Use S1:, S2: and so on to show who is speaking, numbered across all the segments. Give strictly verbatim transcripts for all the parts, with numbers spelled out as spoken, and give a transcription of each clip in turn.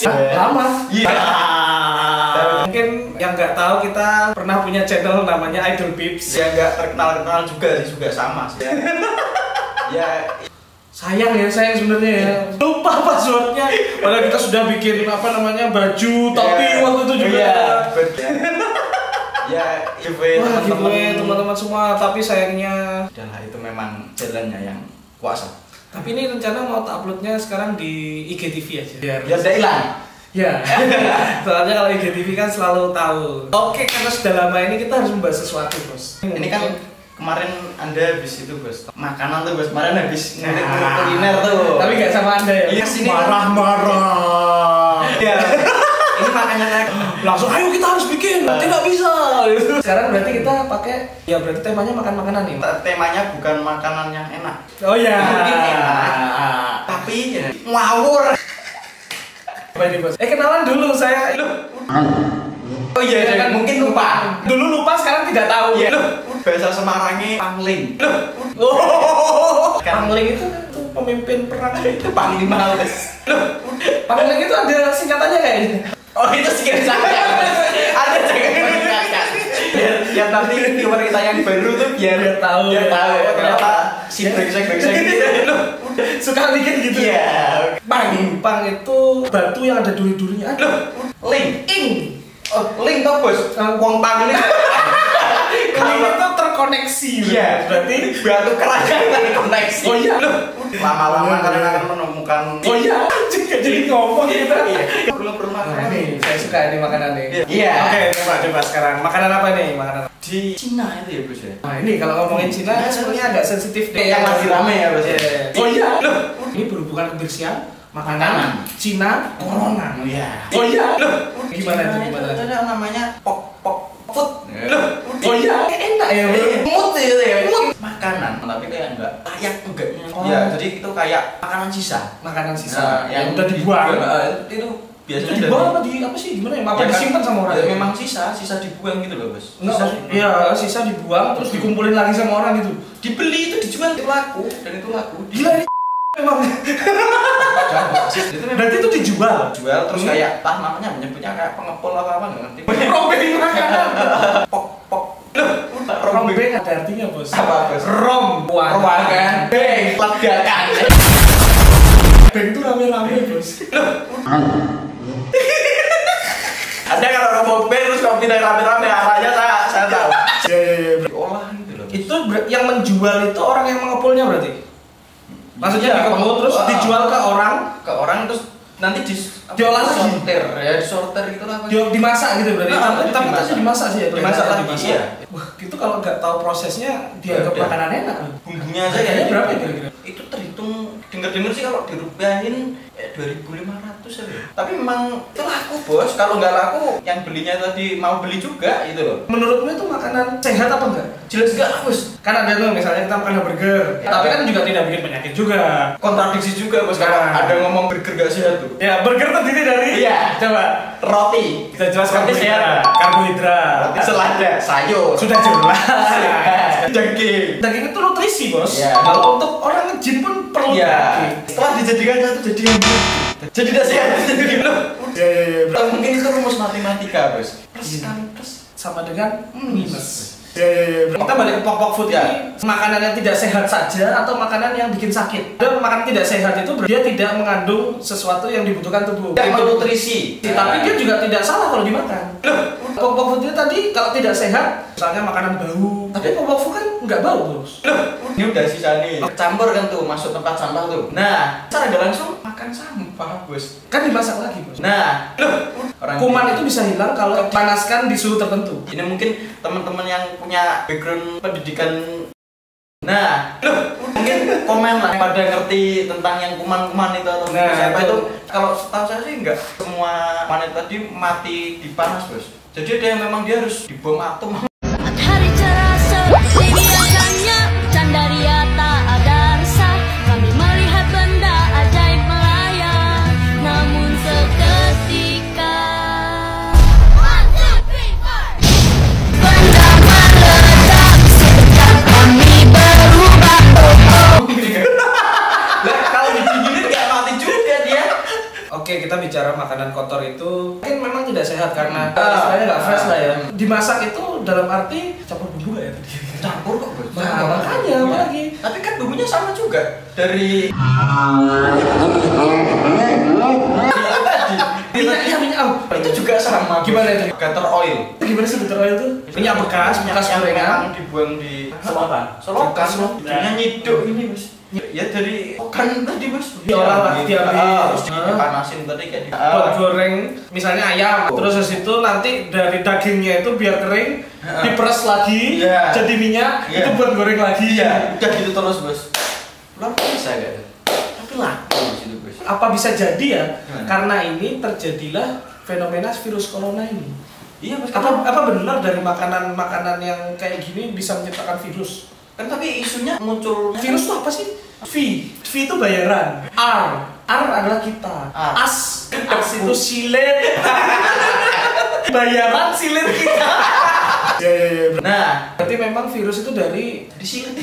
S1: Ya, lama.
S2: Iya.
S1: Mungkin yang nggak tahu kita pernah punya channel namanya Idol Pips.
S2: Ya nggak terkenal-kenal juga sih, juga sama sih. Ya
S1: sayang ya, sayang sebenarnya ya. Lupa passwordnya. Padahal kita sudah bikin apa namanya baju, topi yeah. waktu itu juga.
S2: Yeah, ya, giveaway
S1: wah,
S2: teman-teman
S1: giveaway teman-teman semua. Tapi sayangnya,
S2: udahlah itu memang jalannya yang kuasa.
S1: Tapi ini rencana mau tak uploadnya sekarang di I G T V aja.
S2: Biar biar tidak hilang.
S1: Ya, soalnya kalau I G T V kan selalu tahu. Oke, karena sudah lama ini kita harus membahas sesuatu, bos.
S2: Ini kan kemarin Anda habis itu, bos, makanan tuh, bos. Kemarin habis nah, kuliner tuh.
S1: Tapi nggak sama Anda ya?
S2: Iya, sini
S1: marah-marah.
S2: Iya. Ini makanya saya
S1: langsung, ayo kita harus bikin. Tidak bisa. Sekarang berarti kita pakai, ya berarti temanya makan makanan nih.
S2: Temanya bukan makanan yang enak.
S1: Oh ya.
S2: Mungkin enak, tapi ya, ngawur.
S1: Apa ini, bos? Eh kenalan dulu saya. Loh.
S2: Oh iya, ya, kan mungkin lupa.
S1: Dulu lupa, sekarang tidak tahu.
S2: Iya. Loh, bahasa Semarangnya pangling. Loh.
S1: Oh. Pangling itu tuh pemimpin perang itu
S2: panglima, bos.
S1: Loh. Pangling itu ada singkatannya kayaknya.
S2: Oh, itu singkatan saya. Ada singkatan. Biar biar nanti viewer kita yang baru tuh biar
S1: biar tahu.
S2: Biar tahu
S1: ya,
S2: ternyata si brengsek-brengsek gitu. Loh,
S1: suka bikin gitu.
S2: Iya.
S1: Pang, pang itu batu yang ada duri-durinya.
S2: Loh, ling, ing. Oh, link toh, bos. Wong pang ini.
S1: Kalau itu terkoneksi.
S2: Iya,
S1: berarti
S2: batu keras yang terkoneksi.
S1: Oh iya.
S2: Loh, lama-lama kalian akan menemukan.
S1: Oh iya, juga jadi ngomong gitu.
S2: Iya. Belum pernah makan.
S1: Nih, saya suka ini makanan nih.
S2: Iya.
S1: Oke, coba coba sekarang. Makanan apa nih? Makanan
S2: di Cina itu ya, bos ya.
S1: Nah, ini kalau ngomongin Cina sebenarnya agak sensitif deh.
S2: Yang lagi rame ya, bos.
S1: Oh iya. Loh, ini berhubungan kebersihan. Makanan Cina corona.
S2: Oh iya.
S1: Oh iya. Loh, gimana itu? Gimana?
S2: Itu ada namanya pok pok food.
S1: Loh. Oh iya. Enak ya,
S2: mood itu ya. Makanan, tapi kayak enggak layak enggaknya. Iya, jadi itu kayak makanan sisa.
S1: Makanan sisa
S2: Nah,
S1: yang udah dibuang.
S2: Itu biasanya
S1: itu dibuang apa di apa sih? Gimana ya? Apa disimpan sama orang?
S2: Ya, memang sisa, sisa dibuang gitu loh, bos.
S1: Sisa, iya, sisa dibuang terus dikumpulin lagi sama orang gitu.
S2: Dibeli itu dijual itu laku dan itu laku.
S1: Gila ini memang. Berarti itu dijual.
S2: Jual terus kayak tah namanya menyebutnya kayak pengepul apa apa nggak ngerti.
S1: Rombeng makanan.
S2: Pok pok.
S1: Rombeng ada artinya, bos.
S2: Apa, bos?
S1: Rom,
S2: ruangan, beng, ledakan.
S1: Beng itu rame-rame, bos.
S2: Ada kalau rombong beng terus kopi dari rame-rame arahnya saya saya tahu.
S1: Iya iya iya.
S2: Diolah gitu loh.
S1: Itu yang menjual itu orang yang mengepulnya berarti? Maksudnya
S2: ya,
S1: dikepul terus uh, dijual ke orang,
S2: ke orang terus nanti di
S1: diolah lagi,
S2: sortir ya, disortir gitu lah.
S1: Di, dimasak gitu berarti.
S2: Nah,
S1: tapi itu dimasak sih ya.
S2: Dimasak lagi.
S1: Dimasak.
S2: Iya.
S1: Wah, itu kalau nggak tahu prosesnya dianggap
S2: ya,
S1: makanan enak.
S2: Bumbunya aja
S1: kayaknya berapa ya kira-kira?
S2: Itu terhitung dengar-dengar sih kalau dirupiahin eh, dua ribu lima ratus ya. Tapi memang itu laku, bos. Kalau nggak laku, yang belinya tadi mau beli juga gitu loh.
S1: Menurutmu itu makanan sehat apa enggak?
S2: Jelas enggak, bos.
S1: Kan ada tuh misalnya kita makan burger, ya, tapi kan juga tidak bikin penyakit juga.
S2: Kontradiksi juga, bos. Kalau
S1: Nah.
S2: ada ngomong burger gak sehat tuh.
S1: Ya, burger terdiri dari
S2: iya.
S1: Coba
S2: roti.
S1: Kita jelaskan
S2: Roti sehat.
S1: Karbohidrat.
S2: Selada, sayur.
S1: Sudah jelas.
S2: Daging.
S1: Daging itu nutrisi, bos.
S2: Ya.
S1: Kalau untuk orang nge-gym pun perlu
S2: ya.
S1: daging.
S2: Setelah dijadikan satu jadi yang jadi tidak sehat. Jadi loh.
S1: Ya ya ya.
S2: Mungkin itu rumus matematika, bos.
S1: Plus kali plus sama dengan minus. Ya ya ya. Kita balik ke pokok food
S2: ya.
S1: ini, makanan yang tidak sehat saja atau makanan yang bikin sakit. Dan makanan tidak sehat itu dia tidak mengandung sesuatu yang dibutuhkan tubuh.
S2: Tidak menutrisi.
S1: Ya, tapi dia juga tidak salah kalau dimakan. Loh, pokok food itu tadi kalau tidak sehat, misalnya makanan bau. Tapi pokok food kan nggak bau, bos.
S2: Loh, ini udah sisa nih. Campur kan tuh masuk tempat sampah tuh. Nah, cara nggak langsung makan sampah, bos.
S1: Kan dimasak lagi, bos.
S2: Nah, loh, orang
S1: kuman itu bisa hilang kalau dipanaskan di suhu tertentu.
S2: Ini mungkin teman-teman yang punya background pendidikan. Nah, loh, mungkin komen lah pada ngerti tentang yang kuman-kuman itu atau
S1: nah,
S2: siapa itu. Kalau setahu saya sih enggak semua kuman itu tadi mati di panas, bos. Jadi ada yang memang dia harus dibom atom.
S3: Hari cerasa, biasanya canda ria tak ada rasa. Kami melihat benda ajaib melayang, namun seketika one, two, three, four. Benda meledak, seketika kami berubah.
S2: Lah kalau didinginin nggak mati juga dia.
S1: Oh Oke, kita bicara makanan kotor itu mungkin memang tidak sehat karena
S2: Ah,
S1: istilahnya nggak fresh
S2: ah,
S1: lah ya.
S2: hmm.
S1: Dimasak itu dalam arti campur bumbu nggak ya tadi?
S2: Campur kok bos.
S1: Nah, makanya apa lagi?
S2: Tapi kan bumbunya sama juga dari
S1: Minyaknya minyak oh,
S2: itu juga sama.
S1: Gimana itu?
S2: Gutter oil.
S1: Gimana sih butter oil itu? Minyak bekas, bekas
S2: yang
S1: gorengan.
S2: memang dibuang di
S4: Selokan.
S2: selokan.
S1: Selokan.
S2: Hidupnya nyiduk ini bos. Ya dari kan tadi bos.
S1: Diolah lah, diambil.
S2: Ah, terus
S1: Ah.
S2: dipanasin tadi kayak di.
S1: Buat goreng misalnya ayam, terus habis itu nanti dari dagingnya itu biar kering,
S2: Ah.
S1: diperes lagi,
S2: Iya.
S1: jadi minyak,
S2: Iya.
S1: itu buat goreng lagi.
S2: Iya, udah gitu terus bos. Luar biasa gak tuh?
S1: Tapi laku.
S2: Bos itu bos.
S1: Apa bisa jadi ya?
S2: Gimana?
S1: Karena ini terjadilah fenomena virus corona ini.
S2: Iya bos.
S1: Apa apa benar dari makanan-makanan yang kayak gini bisa menciptakan virus?
S2: Kan tapi isunya muncul
S1: Virus itu apa sih? V. V itu bayaran. R. R adalah kita.
S2: R.
S1: As. As itu silet. Bayaran silet kita. Ya ya ya.
S2: Nah,
S1: Berarti memang virus itu dari
S2: di sini.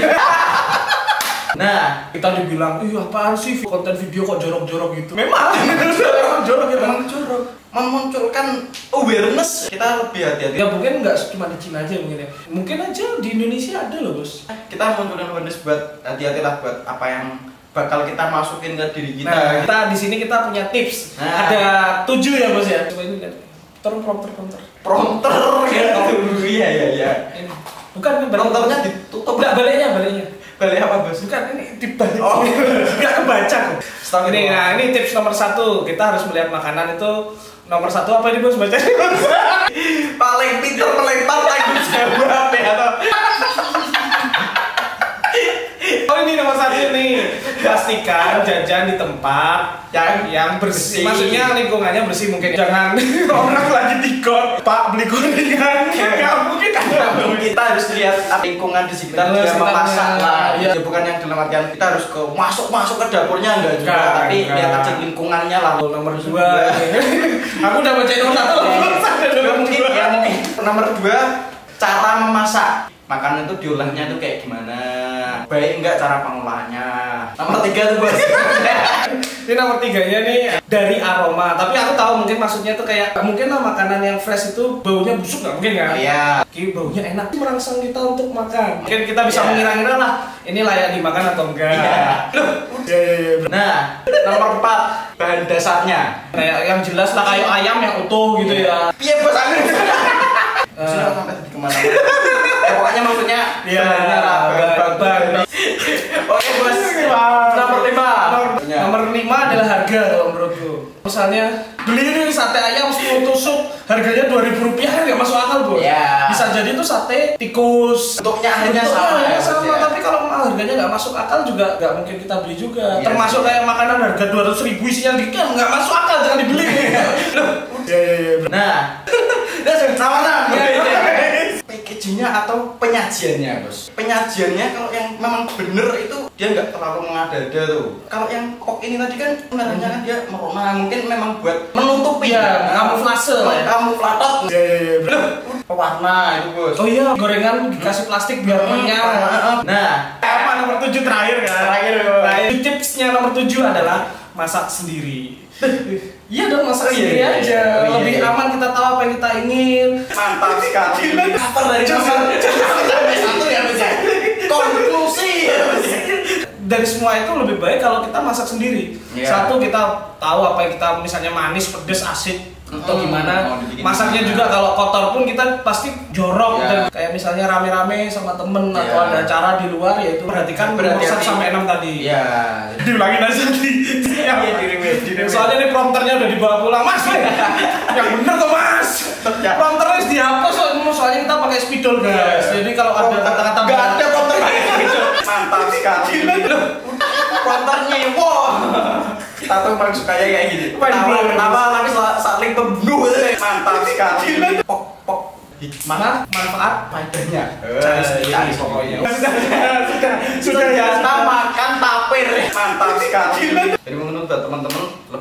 S1: Nah, kita dibilang, ih apaan sih konten video kok jorok-jorok gitu. Memang, memang jorok ya.
S2: Memang jorok. Memunculkan awareness kita lebih hati-hati.
S1: Ya mungkin nggak cuma di Cina aja mungkin ya. Mungkin aja di Indonesia ada loh bos.
S2: Kita munculkan awareness buat hati-hatilah buat apa yang bakal kita masukin ke diri kita.
S1: Nah, kita di sini kita punya tips.
S2: Nah.
S1: Ada tujuh ya bos ya. Coba ini lihat. Turun prompter prompter.
S2: Prompter gitu. Iya iya iya.
S1: Ini. Bukan ini balik.
S2: Prompternya ditutup.
S1: Enggak baliknya baliknya.
S2: Balik apa bos?
S1: Bukan ini dibalik.
S2: Oh.
S1: Nggak kebaca kok.
S2: Stop
S1: Ini
S2: itu.
S1: nah ini tips nomor satu. Kita harus melihat makanan itu nomor satu apa ini bos baca?
S2: Paling pintar melempar tanggung jawab ya atau
S1: Oh ini nomor satu nih, pastikan jajan di tempat yang yang bersih.
S2: Bersih.
S1: Maksudnya lingkungannya bersih mungkin. Jangan orang lagi tikot, Pak beli gorengan. Nggak mungkin kan?
S2: kita harus lihat lingkungan di sekitar
S1: Betul,
S2: dia memasak
S1: sekitarnya.
S2: lah.
S1: Iya.
S2: Ya, bukan yang dalam artian kita harus ke masuk masuk ke dapurnya enggak juga,
S1: Enggak,
S2: tapi
S1: enggak.
S2: lihat aja lingkungannya lah.
S1: Nomor dua. Aku udah baca nomor satu.
S2: Ya, mungkin ya mungkin nomor dua cara memasak. Makanan itu diolahnya itu kayak gimana? Baik enggak cara pengolahannya? Nomor tiga tuh bos.
S1: Ini nomor tiganya nih dari aroma. Tapi aku tahu mungkin maksudnya tuh kayak mungkin lah makanan yang fresh itu baunya busuk nggak mungkin kan?
S2: Iya.
S1: Ki baunya enak merangsang kita untuk makan. Mungkin kita bisa
S2: Iya.
S1: mengira-ngira lah ini layak dimakan atau enggak.
S2: Iya. Loh.
S1: Ya ya ya.
S2: Nah, nomor empat bahan dasarnya.
S1: Kayak yang jelas lah kayak ayam yang utuh gitu ya.
S2: Piye bos aku?
S1: Eh.
S2: Sudah sampai tadi kemana? Eh, pokoknya maksudnya
S1: Ya,
S2: bahannya lah, bahan-
S1: bahan-
S2: bahan- Oke bos. Nomor lima.
S1: Nomor, nomor lima adalah harga kalau menurutku. Misalnya beli ini sate ayam sepuluh tusuk harganya dua ribu rupiah kan nggak masuk akal bos.
S2: Iya.
S1: Bisa jadi itu sate tikus.
S2: Bentuknya hanya
S1: Bentuknya
S2: sama,
S1: hanya
S2: ya,
S1: sama.
S2: Bos, ya.
S1: Tapi kalau harganya nggak masuk akal juga nggak mungkin kita beli juga.
S2: Iya.
S1: Termasuk kayak makanan harga dua ratus ribu isinya dikit nggak masuk akal jangan dibeli.
S2: Loh.
S1: Ya ya ya.
S2: Nah, udah sama-sama.
S1: Iya, iya.
S2: Packagingnya atau penyajiannya bos. Penyajiannya kalau yang memang bener itu dia nggak terlalu mengada-ada tuh. Kalau yang kok ini tadi kan sebenarnya kan dia merona mungkin memang buat menutupi.
S1: Iya, kamuflase lah ya.
S2: Kamuflatot.
S1: Ya ya ya.
S2: Loh, pewarna itu bos.
S1: Oh iya, gorengan dikasih plastik biar renyah.
S2: Nah,
S1: Apa nomor tujuh terakhir kan?
S2: Terakhir.
S1: Terakhir. Tipsnya nomor tujuh adalah masak sendiri. Iya dong, masak
S2: Oh, iya,
S1: sendiri
S2: iya,
S1: aja.
S2: iya. Oh, iya,
S1: Lebih
S2: iya.
S1: aman, kita tahu apa yang kita ingin.
S2: mantap sekali. Kapan dari nomor sampai satu ya bos ya? Konklusi ya bos.
S1: Dari semua itu lebih baik kalau kita masak sendiri.
S2: Iya.
S1: Satu, kita tahu apa yang kita misalnya manis, pedes, asid atau
S2: Hmm,
S1: gimana.
S2: mau dibikin
S1: Masaknya
S2: gimana.
S1: juga kalau kotor pun kita pasti jorok.
S2: Iya.
S1: Dan kayak misalnya rame-rame sama temen atau
S2: Iya.
S1: ada acara di luar, yaitu perhatikan nomor
S2: Berhati-hati.
S1: satu sampai enam tadi.
S2: Iya.
S1: Diulangin aja di
S2: Iya, di-rewind, di-rewind.
S1: soalnya ini prompternya udah dibawa pulang mas Le. Yang bener tuh mas
S2: Ya.
S1: prompternya harus dihapus soalnya, soalnya kita pakai spidol guys jadi kalau ada kata-kata
S2: nggak ada prompter gitu. Mantap sekali. Loh, prompternya wow. Kita tuh paling sukanya kayak gini.
S1: Main
S2: Tawa,
S1: bola.
S2: tawa tapi sa- saling pembunuh. Mantap sekali. Pok pok hikmah
S1: mana manfaat
S2: faedahnya.
S1: Cari sendiri.
S2: Cari pokoknya.
S1: sudah sudah sudah
S2: Senjata makan tapir. Mantap sekali. Jadi menurut teman-teman lebih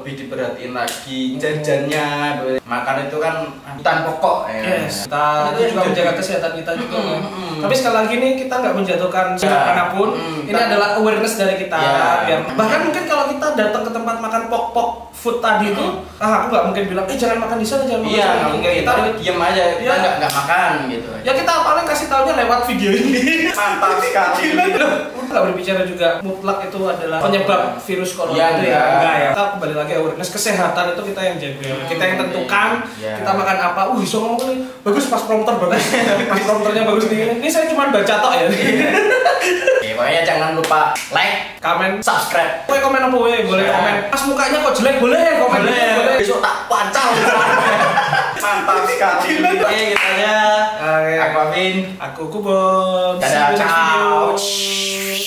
S2: lebih diperhatiin lagi jajannya, makan itu kan kebutuhan pokok ya.
S1: Yes, kita
S2: Itu
S1: juga
S2: yang
S1: menjaga
S2: jadi-
S1: kesehatan kita juga.
S2: Mm,
S1: ya.
S2: mm, mm.
S1: Tapi sekali lagi nih kita nggak menjatuhkan
S2: Ya.
S1: siapa manapun.
S2: Mm,
S1: Ini
S2: kita-
S1: adalah awareness dari kita.
S2: Ya.
S1: Biar bahkan mungkin kalau kita datang ke tempat makan pok-pok food tadi itu, ah aku nggak mungkin bilang, eh jangan makan di sana, jangan makan di
S2: Iya,
S1: sana.
S2: nggak mungkin
S1: Kita
S2: kita diem aja, kita
S1: Iya.
S2: nggak nggak makan gitu.
S1: ya kita paling kasih taunya lewat video ini.
S2: Mantap sekali.
S1: Loh, nggak berbicara juga mutlak itu adalah penyebab virus corona
S2: Iya,
S1: itu ya
S2: enggak.
S1: enggak ya. Kita kembali lagi awareness kesehatan itu kita yang jaga. Kita yang tentukan
S2: Iya.
S1: kita makan apa. Uh, bisa ngomong nih. Bagus pas prompter bagus. Pas prompternya bagus nih. Ini saya cuma baca tok ya.
S2: Oke, pokoknya jangan lupa like,
S1: Komen,
S2: subscribe.
S1: boleh komen apa boleh, boleh
S2: Iya.
S1: komen. Mas mukanya kok jelek boleh komen. Boleh.
S2: Besok tak pancal. Mantap sekali. Oke, kita aja.
S1: Oke.
S2: Aku Alvin.
S1: Aku Kubon. See you
S2: Dadah,
S1: next video.
S2: ciao.